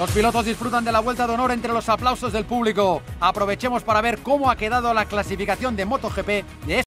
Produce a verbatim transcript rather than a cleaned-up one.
Los pilotos disfrutan de la vuelta de honor entre los aplausos del público. Aprovechemos para ver cómo ha quedado la clasificación de MotoGP de